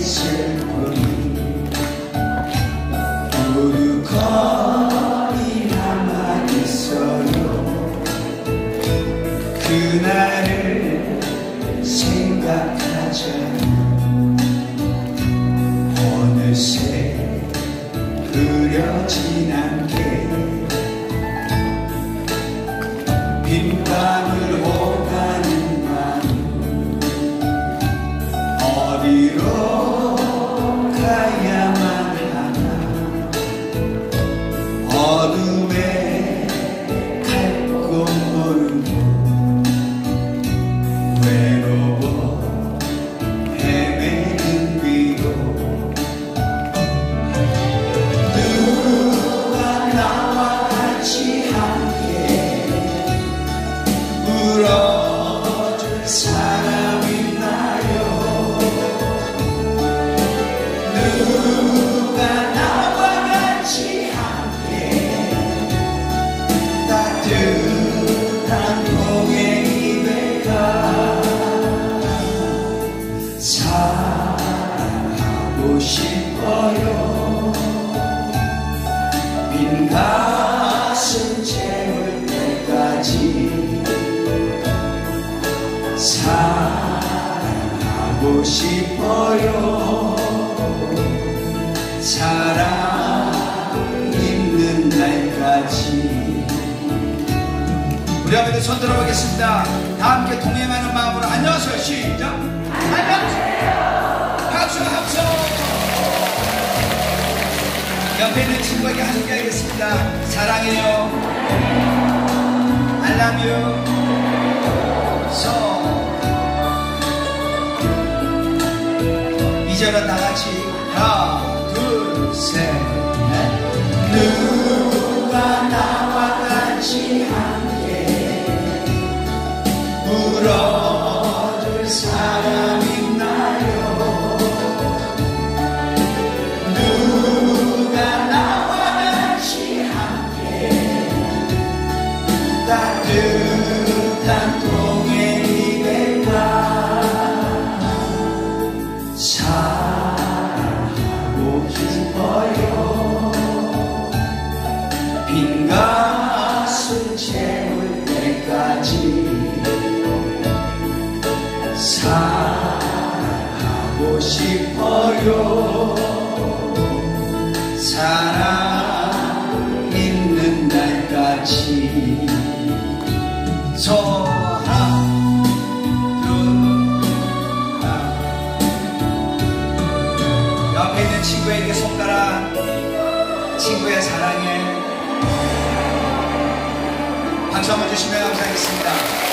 슬픔이 우두커니 남아있어요. 그날을 생각하자 어느새 흐려진 안개 빈밤을 오가는 밤 어디로 가야만 하나 어둠에 갈 곳 모르고 외로워 헤매는 비로 누가 나와 같이 함께 울어줄 사람 있나요? 누가 나와 같이 함께 따뜻한 동행이 될까? 사랑하고 싶어요. 빈 가슴 채울 때까지 사랑하고 싶어요. 사랑 있는 날까지. 우리 함께 손 들어보겠습니다. 다 함께 동행하는 마음으로 안녕하세요. 시작. 안녕하세요. 박수 박수. 옆에 있는 친구에게 함께 하겠습니다. 사랑해요. I love you. 이제는 다같이 하나 둘 셋 넷. 누가 나와 같이 함께 울어줄 사람 있나요? 누가 나와 같이 함께 따뜻한 동행이 될까? 사랑하고 싶어요. 빈 가슴 채울 때까지 사랑하고 싶어요. 사랑 있는 날까지. 하나 둘 옆에 있는 친구에게 손가락. 친구의 사랑에 박수 한번 주시면 감사하겠습니다.